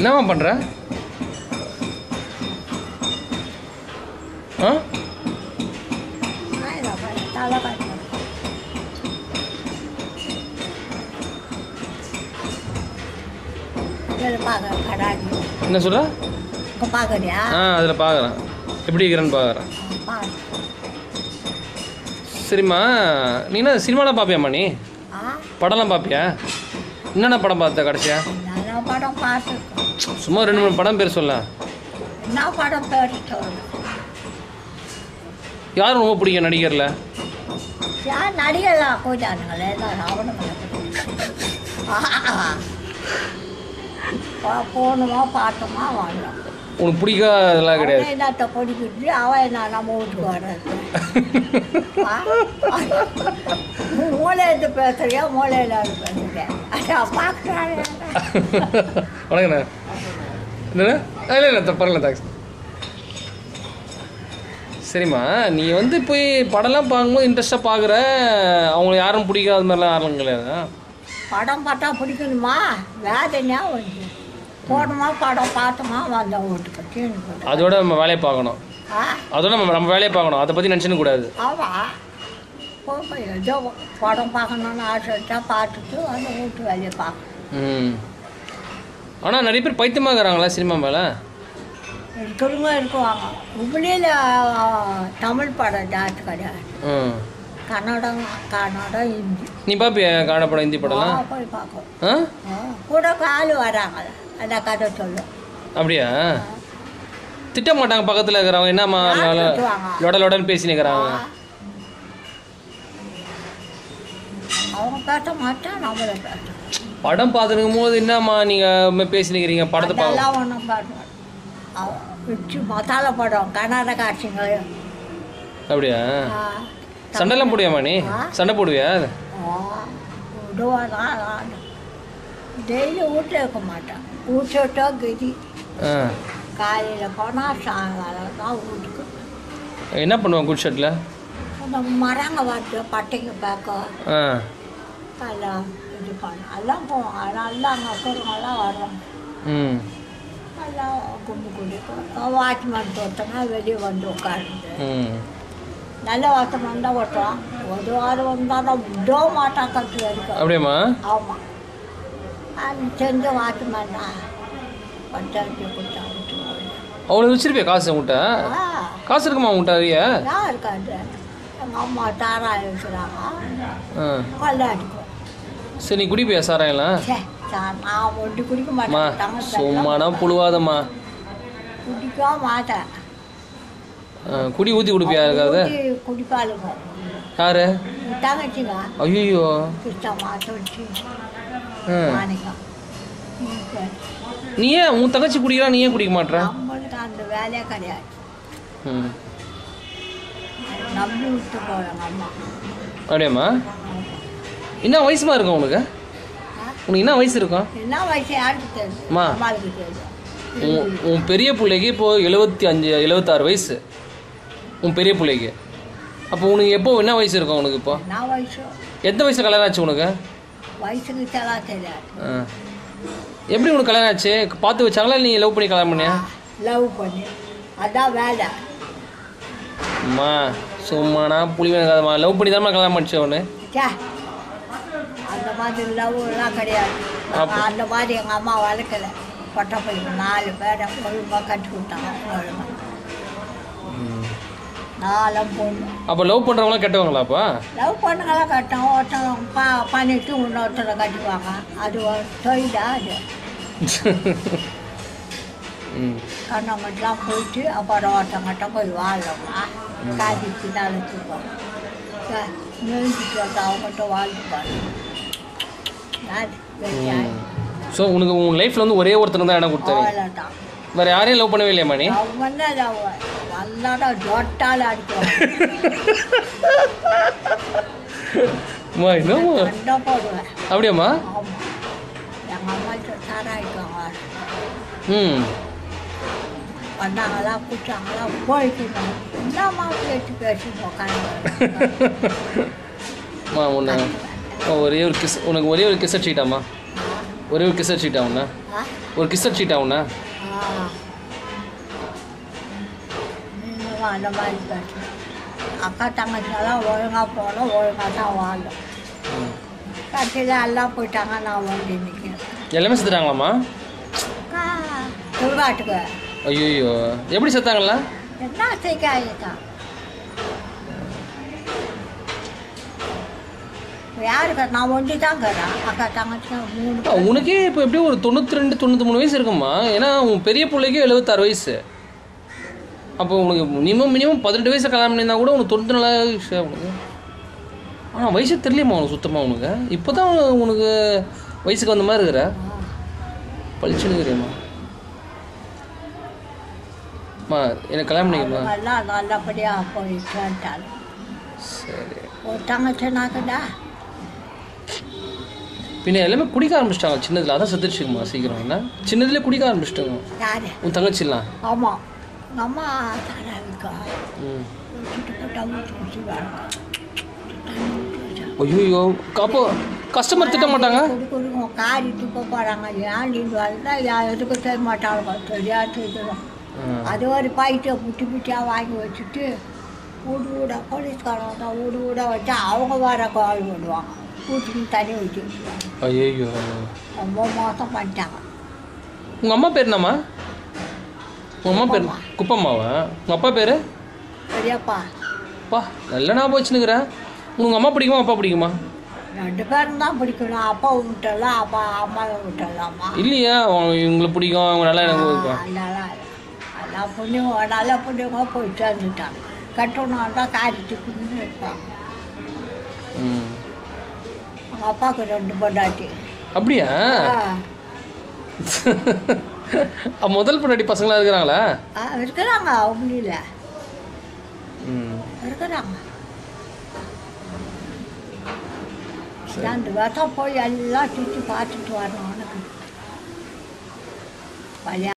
என்னம்மா பண்ணுற? ஆ என்ன சொல்ற? அதில் பார்க்குறேன், எப்படி இருக்கிறேன்னு பார்க்குறேன். சரிம்மா, நீ என்ன சினிமாலாம் பார்ப்பியாம்மா? நீ படம்லாம் பார்ப்பியா? என்னென்ன படம் பார்த்த கடைசியா? சும்மா 2-3 படம் பேர் சொல்ல. யாரும் ரொம்ப பிடிக்கும் நடிகரில்? போகணுமா பாட்டோமா வாங்கலாம். உனக்கு பிடிக்காதெல்லாம் கிடையாது. என்னத்தை பிடிக்கிட்டு அவன் என்ன நம்ம வீட்டுக்கு வர்றது? மூளையிட்டு பேசுறியா மூளையில் பேசுறியா? பார்க்குறாங்க. வணக்கண்ணா. என்னண்ணா? இல்லை இல்லை பரவாயில்ல, தேங்க்ஸ். சரிம்மா, நீ வந்து போய் படம்லாம் பார்க்கும்போது இன்ட்ரெஸ்ட்டாக பார்க்குற, அவங்களை யாரும் பிடிக்காத மாதிரிலாம் யாரும் கிடையாது. படம் பார்த்தா பிடிக்கணுமா? வேதனையா வந்து போனோமா படம் பார்த்தோமா வந்த வீட்டுக்கு. அதோட நம்ம வேலையை பார்க்கணும். அதோட நம்ம வேலையை பார்க்கணும், அதை பற்றி நினச்சின்னு கூடாது. ஆமாம், ஏதோ படம் பார்க்கணுன்னு ஆசை வச்சா பார்த்துட்டு அந்த வீட்டு வேலையை பார்க்கணும். ஆனால் நிறைய பேர் பைத்தியமாக இருக்கிறாங்களா சினிமா மேலே? இருக்கிறவங்க இருக்குவாங்க. உண்மையில தமிழ் படம் ஜாஸ்தி கிடையாது. கன்னடம் ஹிந்தி. நீ பார்ப்பியா கன்னட படம் ஹிந்தி படம்லாம்? போய் பார்ப்போம். கூட ஆள் வராங்க, அந்த கதை சொல்லும். அப்படியா? திட்ட மாட்டாங்க பக்கத்தில் இருக்கிறவங்க? என்னம்மா லொடன்னு பேசினுக்கிறாங்க? அவங்க பேச மாட்டேன், நம்மள பேச. படம் பார்த்துருக்கும் போது என்னம்மா நீங்கள் பேசினுக்கிறீங்க? படத்தை பார்க்கலாம் ஒன்றும் பார்க்க வச்சு மசாலா படம் கன்னட காட்சிங்க. அப்படியா? சண்டைலாம் போடுவியாம்மா நீ? சண்டை போடுவியா? டெய்லி வீட்டில் இருக்க மாட்டேன். வீட்டோட்டோ கதி. காலையில் போனால் சாயங்காலம் தான் வீட்டுக்கு. என்ன பண்ணுவேன் குட் ஷர்ட்டில்? அந்த மரங்க வாட்டு பட்டைங்க பார்க்க எல்லாம் இது பண்ண எல்லாம் போவோம். நல்லா அங்கே இருக்கிறவங்கெல்லாம் வர்றோம். எல்லாம் கும்பு குடிக்கும். வாட்ச்மேன் தோட்டனா வெளியே வந்து உட்காந்து நல்ல வாசம் வந்தால் ஓட்டுவோம். ஒரு வாரம் வந்தால் தான் விட மாட்டான் கட்டு வரைக்கும். அப்படியாம்மா? ஆமாம், அது செஞ்ச வாட்ச்மேன் தான் பஞ்சாயத்து கொடுத்தா விட்டுருவாங்க. அவ்வளோ வச்சிருப்பியா காசு உங்கள்கிட்ட? காசு இருக்குமா உங்கள்கிட்ட? ஐயா ஏன் இருக்காது. எங்கள் அம்மா சாராயம் வச்சுறாங்க, கொள்ளாடிக்கும். சரி, நீ குடிப்பியா சாராயம்லாம்? நான் ஒட்டி குடிக்க மாட்டேன். சும்மானா புழுவாதம்மா. குடிக்க மாட்டேன். குடி ஊற்றி குடிப்பியா? இருக்காது குடிப்பாளுங்க. யாரு? தங்கச்சிங்க. ஐயோ, கிருஷ்ணம்மா தொட்டி நீ ஏன் உன் தங்கச்சி குடிக்கலாம், நீ ஏன் குடிக்க மாட்டேற? நம்மளுக்கு அந்த வேலையே கிடையாது. நம்பி விட்டு போவாங்க அம்மா. அப்படியாம்மா? என்ன வயசுமா இருக்கும் உனக்கு? உனக்கு என்ன வயசு இருக்கும்? என்ன வயசு யாருக்கு தெரியும்? அம்மாவுக்கு தெரியும். உன் பெரிய பிள்ளைக்கு இப்போது 76 வயசு. உன் பெரிய பிள்ளைக்கு. அப்போ உனக்கு எப்போ என்ன வயசு இருக்கும் உனக்கு? இப்போ என்ன வயசு? எத்தனை வயசு கல்யாணம் ஆச்சு உனக்கு? வயசுக்கு தெரியாது. எப்படி உனக்கு கல்யாணம் ஆச்சு? பார்த்து வச்சாங்களா நீ லவ் பண்ணி கல்யாணம் பண்ணியா? லவ் பண்ணி, அதான் வேலை. அம்மா சும்மானா புளிவேங்காதம்மா. லவ் பண்ணி தானே கல்யாணம் பண்ணிச்சு ஒன்று? அந்த மாதிரி லவ்லாம் கிடையாது. அந்த மாதிரி எங்கள் அம்மா வளர்க்கலை. பொட்டை பையன் 4 பேரை ஒழுங்காக கட்டி விட்டாங்க. ஒழுங்காக 4 பொண்ணு. அப்போ லவ் பண்ணுறவங்களாம் கட்டுவாங்களா? அப்போ லவ் பண்ணுங்களாம் கட்டோம். ஒருத்தவங்க பண்ணிட்டு இன்னொருத்தரை கட்டுவாங்க. அது ஒரு தொழிலா? அது கண்ணவங்கலாம் போயிட்டு அப்புறம் ஒருத்தவங்கிட்ட போய் வாழலாம். காதிச்சு நினைச்சுப்பாங்க. நெஞ்சிட்டு வந்து அவங்ககிட்ட வாழ்ந்துப்பாங்க. ஸோ உனக்கு உன் லைஃப்பில் வந்து ஒரே ஒருத்தருக்கு தான் இடம் கொடுத்தாரு? அவ்வளோதான். வேறு யாரையும் லவ் பண்ணவே இல்லையா நீ? அவங்க வந்து வல்லாடா ஜொட்டால் அடிப்போம். போடுவேன். அப்படியாம்மா? ஆமாம், எங்கள் அம்மா சாராயிட்டாங்க. வந்தாங்களா குடிச்சாங்களா போயிட்டுருந்தாங்க. என்னம்மா பேச்சு பேசிட்டு உட்காந்து ஒரே ஒரு கிஸ், உனக்கு ஒரே ஒரு கிஸ் அடிச்சுக்கிட்டாமா? ஒரே ஒரு கிஸ் அடிச்சுட்டா உன்ன? ஒரு கிஸ் அடிச்சுட்டா உன்ன? அந்த மாதிரி காட்டு அக்கா தங்கச்சியெல்லாம் ஒழுங்காக போகணும், ஒழுங்காக தான் வாழும். கட்சியில் எல்லாம் போயிட்டாங்க, நான் வந்து நிற்கிறேன். எல்லாமே செத்துட்டாங்களாம்மா? சுடுகாட்டுக்கு. ஐயோ, எப்படி செத்தாங்களா? என்ன செய்யாதான் யாருக்கு நான் ஒண்டி தான் இருக்கிறேன். அக்கா தங்கச்சி 3. உனக்கே இப்போ எப்படியும் ஒரு 92 93 வயசு இருக்குமா? ஏன்னா உன் பெரிய பிள்ளைக்கு 76 வயசு. அப்போ உனக்கு மினிமம் 18 வயசு கல்யாணம் பண்ணியிருந்தா கூட உனக்கு 94 வயசு உனக்கு. ஆனால் வயசு தெரியலையம்மா உனக்கு சுத்தமாக. உனக்கு இப்போ தான் உனக்கு வயசுக்கு வந்த மாதிரி இருக்கிற. பழிச்சுன்னு இருக்கிறேம்மா. அம்மா எனக்கு கல்யாணம் பண்ணிக்கமா? எல்லாம் நல்லபடியாக போயிட்டாலும் சரி. ஒரு தங்கச்சினாக்குதா பின்ன எல்லாமே குடிக்க ஆரம்பிச்சிட்டாங்க சின்னதில். அதான் செத்துருச்சுங்கம்மா சீக்கிரம். என்ன சின்னதுலேயே குடிக்க ஆரம்பிச்சிட்டாங்க. யாரு? உன் தங்கச்சிலாம்? ஆமாம், அம்மா தானே இருக்கா. ஐயோ, அப்போ கஸ்டமர் திட்ட மாட்டாங்க? காரி துப்ப போகிறாங்க. ஏன் நீங்க வந்தால் எதுக்கு செய்ய மாட்டாங்க, தெரியாது தெரியும். அது ஒரு பாயிட்டை புட்டியாக வாங்கி வச்சுட்டு வீடு வீடாக போலீஸ்காரங்க தான் வீடு வீடாக வச்சா அவங்க வர கால் பண்ணுவாங்க, கூட்டின்னு தண்ணி வச்சு விட்டுருவாங்க. ஐயோ, ரொம்ப மோசம் பண்ணிட்டாங்க. உங்கள் அம்மா பேர் என்னம்மா? உங்கள் அம்மா பேர் குப்பம்மாவா? உங்கள் அப்பா பேர்? பெரியப்பா. அப்பா நல்ல ஞாபகம் வச்சுன்னுக்கிறேன். உங்கள் அம்மா பிடிக்குமா அப்பா பிடிக்குமா? 2 பேரும் தான் பிடிக்கணும். அப்பா விட்டலாம், அம்மாவை விட்டலாமா? இல்லையா, இவங்களை பிடிக்கும், அவங்க நல்லா எனக்கு நல்லா புண்ணியவங்க நல்ல புண்ணியவங்க போய் சேர்ந்துட்டாங்க. கட்டணும்னா தான் காரியத்துக்குன்னு இருப்பாங்க. அவங்க அப்பாவுக்கு 2 பொண்டாட்டி. அப்படியா? முதல் பொண்டாட்டி பசங்களாம் இருக்கிறாங்களா? இருக்கிறாங்க, அவங்க இல்லை இருக்கிறாங்க. 2 வருஷம் போய் எல்லாம் சுற்றி பார்த்துட்டு வரணும். அவனுக்கு